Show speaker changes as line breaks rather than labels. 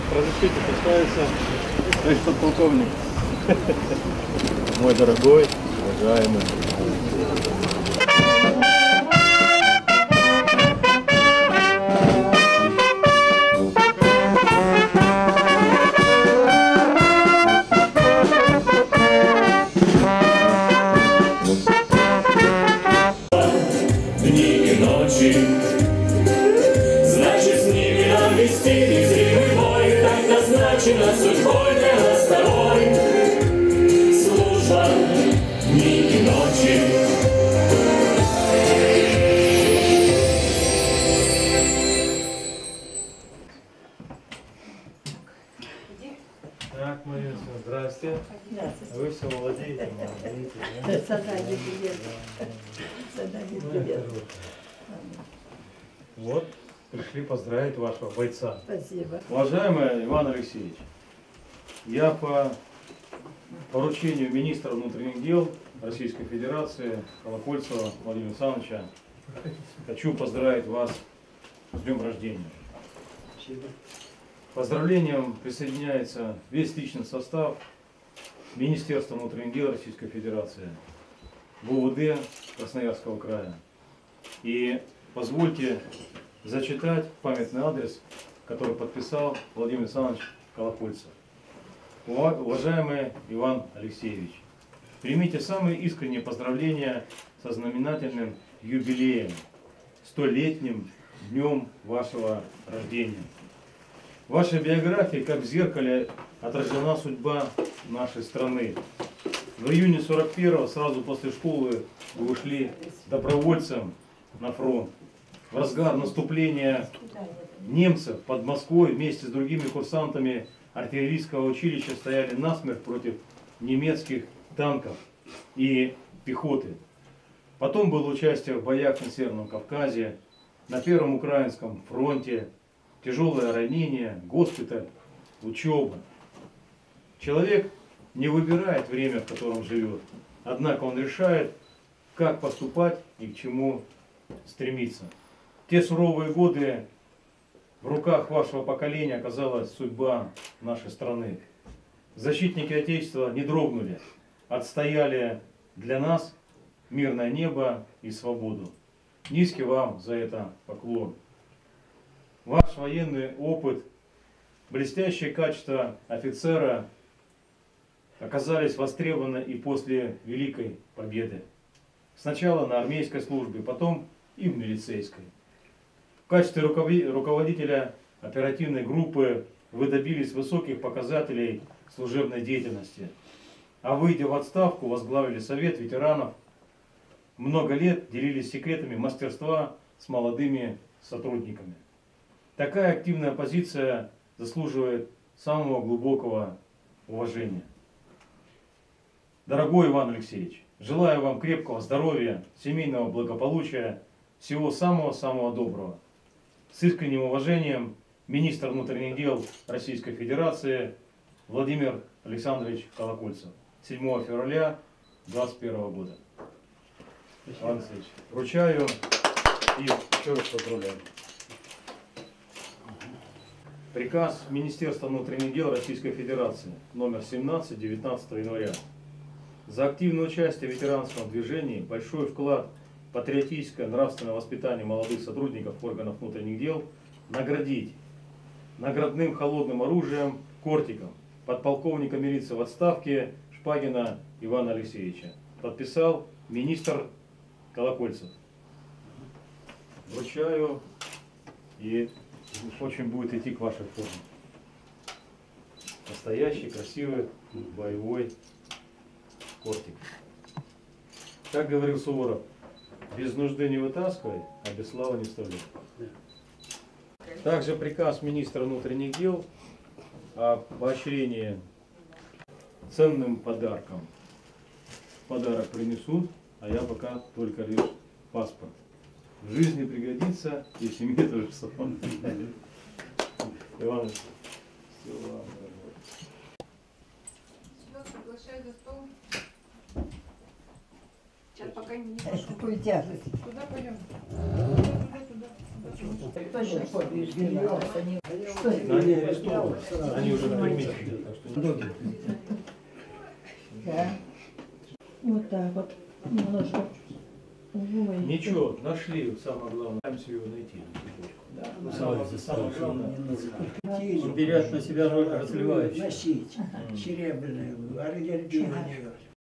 разрешите представиться, товарищ подполковник. Мой дорогой, уважаемый.
Дни и ночи, значит, с ними нам вести незримый бой, так назначено судьбой для нас второй. Служба дни и ночи.
Так, Мария, здрасте. Вы все молодеете,
Задание привет. Задание привет.
Вот, пришли поздравить вашего бойца.
Спасибо.
Уважаемый Иван Алексеевич, я по поручению министра внутренних дел Российской Федерации Колокольцева Владимира Александровича хочу поздравить вас с днем рождения. К поздравлениям присоединяется весь личный состав Министерства внутренних дел Российской Федерации, ГУВД Красноярского края. И позвольте зачитать памятный адрес, который подписал Владимир Александрович Колокольцев. Уважаемый Иван Алексеевич, примите самые искренние поздравления со знаменательным юбилеем, 100-летним днем вашего рождения. В вашей биографии, как в зеркале, отражена судьба нашей страны. В июне 41-го, сразу после школы, вы ушли добровольцем на фронт. В разгар наступления немцев под Москвой вместе с другими курсантами артиллерийского училища стояли насмерть против немецких танков и пехоты. Потом было участие в боях на Северном Кавказе, на Первом Украинском фронте, тяжелое ранение, госпиталь, учеба. Человек не выбирает время, в котором живет, однако он решает, как поступать и к чему стремиться. В те суровые годы в руках вашего поколения оказалась судьба нашей страны. Защитники Отечества не дрогнули, отстояли для нас мирное небо и свободу. Низкий вам за это поклон. Ваш военный опыт, блестящие качества офицера оказались востребованы и после Великой Победы. Сначала на армейской службе, потом и в милицейской. В качестве руководителя оперативной группы вы добились высоких показателей служебной деятельности. А выйдя в отставку, возглавили Совет ветеранов. Много лет делились секретами мастерства с молодыми сотрудниками. Такая активная позиция заслуживает самого глубокого уважения. Дорогой Иван Алексеевич, желаю вам крепкого здоровья, семейного благополучия, всего самого-самого доброго. С искренним уважением, министр внутренних дел Российской Федерации Владимир Александрович Колокольцев. 7 февраля 2021 года. Иван Алексеевич, вручаю и еще раз поздравляю. Приказ Министерства внутренних дел Российской Федерации номер 17 19 января. За активное участие в ветеранском движении, большой вклад в патриотическое нравственное воспитание молодых сотрудников органов внутренних дел наградить наградным холодным оружием Кортиком подполковника милиции в отставке Шпагина Ивана Алексеевича. Подписал министр Колокольцев. Вручаю и очень будет идти к вашей форме. Настоящий, красивый, боевой Кортик. Как говорил Суворов, без нужды не вытаскивай, а без славы не вставляй. Также приказ министра внутренних дел о поощрении ценным подарком. Подарок принесут, а я пока только лишь паспорт. В жизни пригодится, и в семье тоже самое. Иван,
Приглашаю за стол. Сейчас пока не пошел.
Какую тяжесть.
Куда пойдем?
Точно побеждалась. Они... Что это?
Но они арестованы, они уже в тюрьме сидят, так что
Да. Вот так вот. Немножко. Ой.
ничего, нашли, вот самое главное, пытаемся его найти. Самое главное.
Он берет на себя роль разливающего.
Носить серебряную, ордер на нее.